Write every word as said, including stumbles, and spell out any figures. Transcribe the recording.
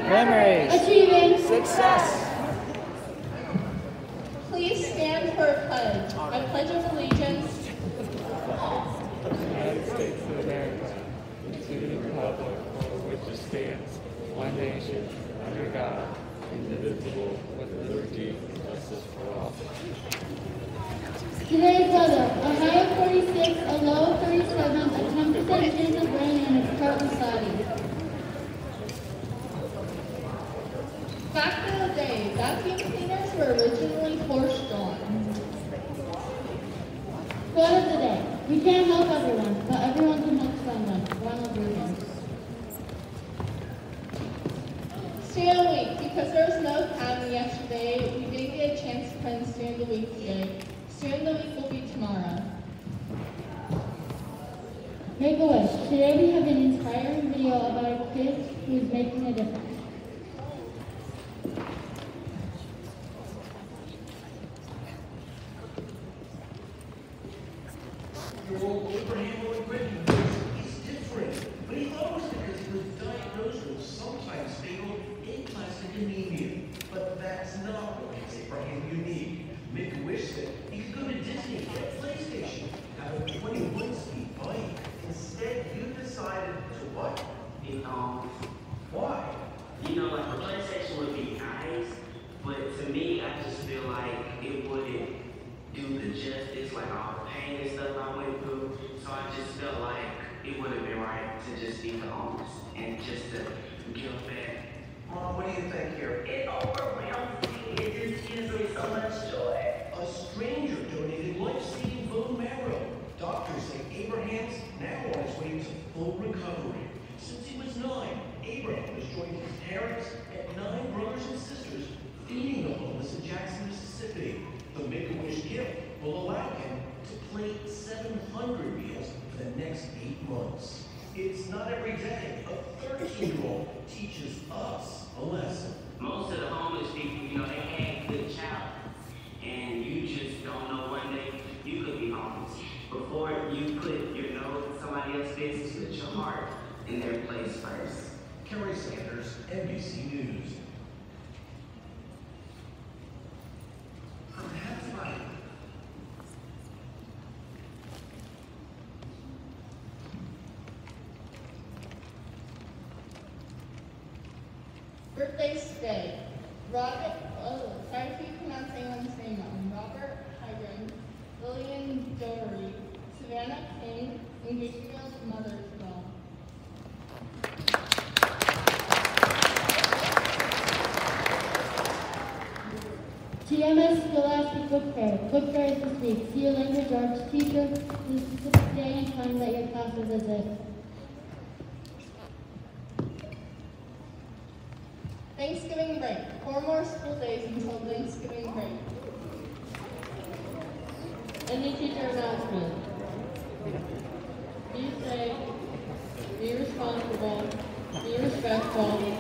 Memories. Achieving. Success. Please stand for a pledge. I pledge of allegiance United States of America, to the republic for which it stands, one nation, under God, indivisible, with liberty and justice for all. Today's weather, a high of forty-six, a low of thirty-seven, a ten percent chance of rain, and it's partly cloudy. Fact of the day, vacuum cleaners were originally horse-drawn. Quote of the day, we can't help everyone, but everyone can help someone. Ronald Reagan. Stand of the week, because there was no academy yesterday, we didn't get a chance to put in stand of the week today. Stand of the week will be tomorrow. Make a wish. Today we have an inspiring video about a kid who is making a difference. Your old Abraham Lloyd Wrigley is different, but he thought it was because he was diagnosed with sometimes fatal aplastic anemia. But that's not what makes Abraham unique. Make-A-Wish said he could go to Disney, get a PlayStation, have a twenty-one speed bike. Instead, you decided to what? You know, Why? you know, like the PlayStation would be nice, but to me, I just feel like it wouldn't do the justice, like all the pain and stuff I went through. So I just felt like it would have been right to just be the owners and just to give back. Mom, what do you think here? It overwhelms me. It just gives me so much joy. A stranger donated life-saving bone marrow. Doctors say Abraham's now on his way to full recovery. Since he was nine, Abraham has joined his parents and nine brothers and sisters feeding the homeless in Jackson, Mississippi. The Make-A-Wish gift will allow him to plate seven hundred meals for the next eight months. It's not every day a thirteen-year-old teaches us a lesson. Most of the homeless people, you know, they had good childhood. And you just don't know one day you could be homeless. Before you put your nose in somebody else's business, put your heart in their place first. Kerry Sanders, N B C News. Birthdays today. Robert, oh, sorry if you pronounce anyone's name wrong. Robert Hiram, Lillian Doherty, Savannah King, and Gabriel's mother as well. T M S Scholastic Book Fair. Book Fair is this week. See your language arts teacher. The specific day and time that your class will visit. Thanksgiving break. Four more school days until Thanksgiving break. Any teacher announcement. Be safe, be responsible, be respectful,